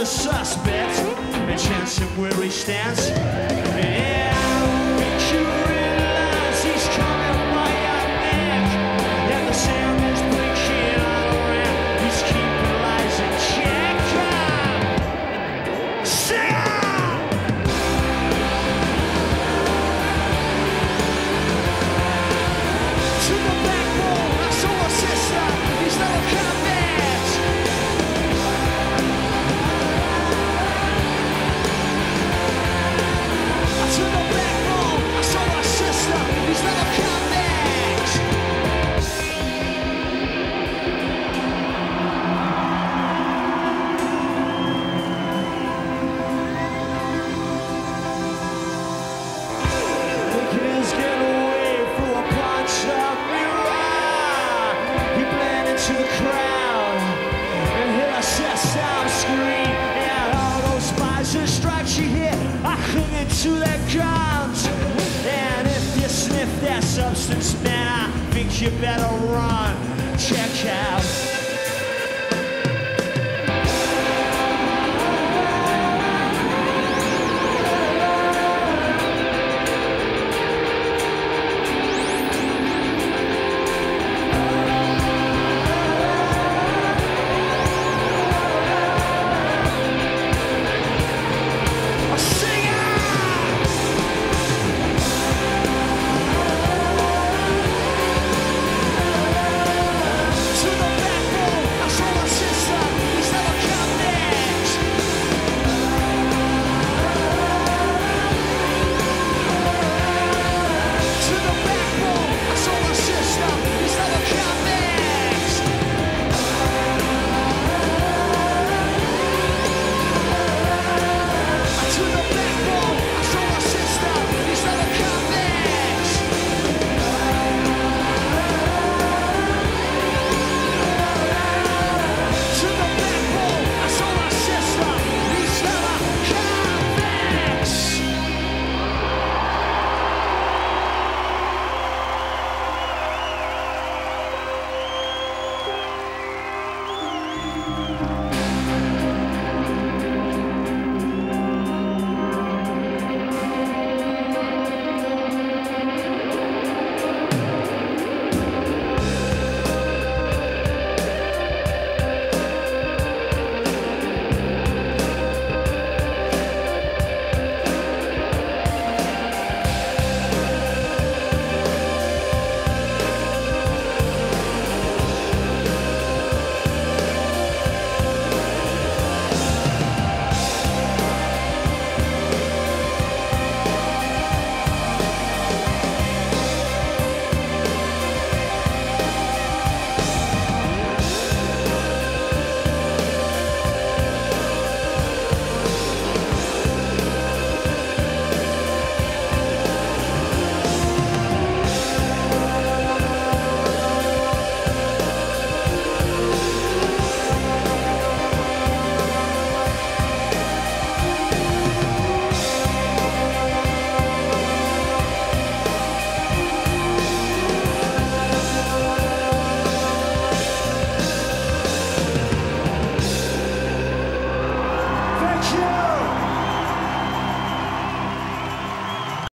the suspect and chance him where he stands. Yeah, I think you realize he's coming right up neck. And the sound is blinking all around. He's keeping lies in check. Sing on! To the backbone, I saw a sister. He's never come back. To the backbone, I saw my sister, he's never come back. Thinking he's getting away through a punch of mirror. He blended into the crowd and hear a sesame scream. And all those spies and stripes you hear are clinging to their guns. And if you sniff that substance, man, I think you better